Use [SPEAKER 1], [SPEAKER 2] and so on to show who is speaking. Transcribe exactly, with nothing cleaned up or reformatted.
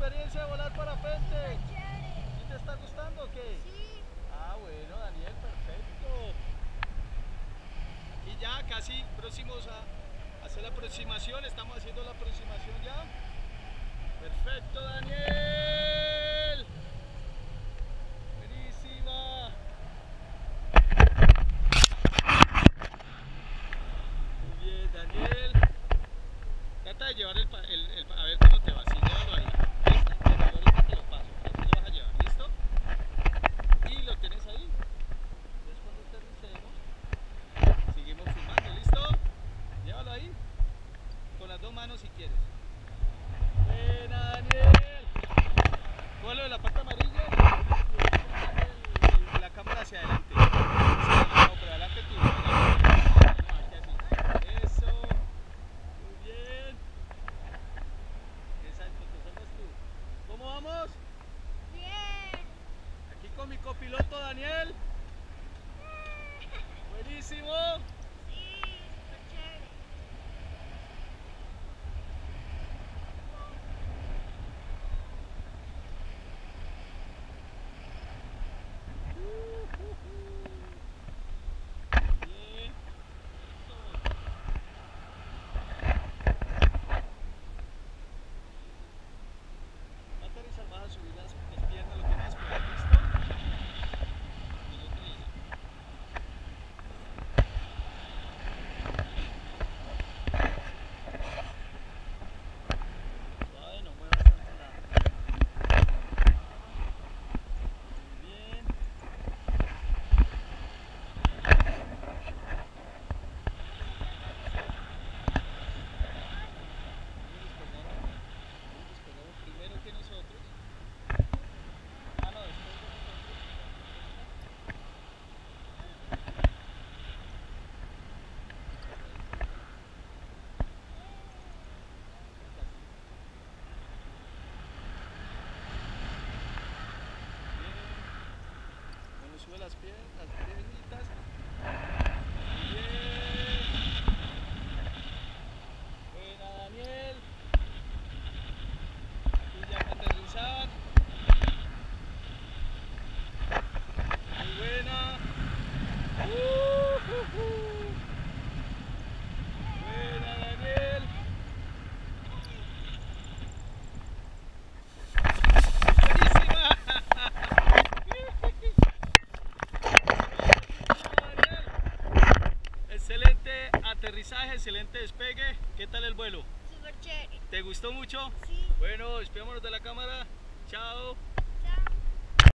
[SPEAKER 1] experiencia de volar parapente?
[SPEAKER 2] Está chévere.
[SPEAKER 1] ¿Sí te está gustando o qué?
[SPEAKER 2] Sí.
[SPEAKER 1] Ah, bueno, Daniel, perfecto. Y ya casi próximos a hacer la aproximación, estamos haciendo la aproximación ya. Perfecto, Daniel. Buenísima. Muy bien, Daniel. Trata de llevar el, pa- el, el pa- a ver cómo te va. Sí, llévalo ahí. ¿Listo? Pero yo ahorita te lo paso. Así lo vas a llevar. ¿Listo? Y lo tienes ahí. Entonces cuando aterricemos, seguimos filmando. ¿Listo? Llévalo ahí. Con las dos manos si quieres. Buena, Daniel. Cógelo de la parte amarilla y, y la cámara hacia adelante. Sí, no, pero adelante tú. Venga. No, aquí así. Eso. Muy bien. Exacto, te salgas tú. ¿Cómo vamos?
[SPEAKER 2] Bien.
[SPEAKER 1] Aquí con mi copiloto Daniel. Buenísimo.
[SPEAKER 2] Sí, súper chévere.
[SPEAKER 1] Bien. Va a aterrizar, vas a subir las, las piernas, lo que más puedas. ¿Listo? Y el otro llega. Suave, no muevas tanto la... Muy bien. Ellos despegaron, ellos despegaron primero que nosotros. Ah, no, después de nosotros. Casi. Bien. Bueno, sube las piernas, las piernitas. Bien. Buena, Daniel. Aquí ya para aterrizar. Muy buena. Uh, uh, uh. Buena, Daniel. Buenísima. Daniel. Excelente aterrizaje, excelente despegue. ¿Qué tal el vuelo?
[SPEAKER 2] Súper chévere.
[SPEAKER 1] ¿Te gustó mucho?
[SPEAKER 2] Sí.
[SPEAKER 1] Bueno, despidámonos de la cámara. Chao.